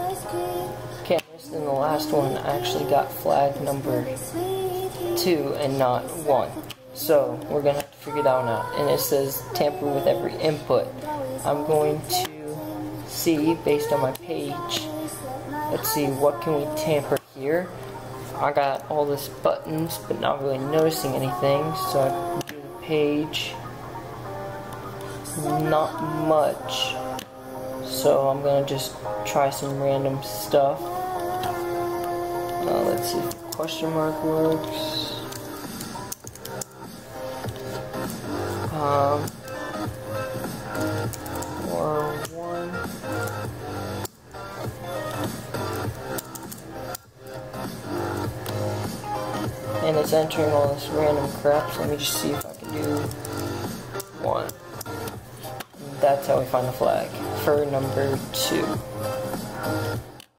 Okay, I missed in the last one. I actually got flag number 2 and not 1. So we're gonna have to figure that one out. And it says tamper with every input. I'm going to see based on my page. Let's see, what can we tamper here? I got all this buttons, but not really noticing anything. So I can do the page. Not much. So I'm gonna just try some random stuff. Let's see if the question mark works. Or 1. And it's entering all this random crap, so let me just see if I can do 1. That's how we find the flag for number 2.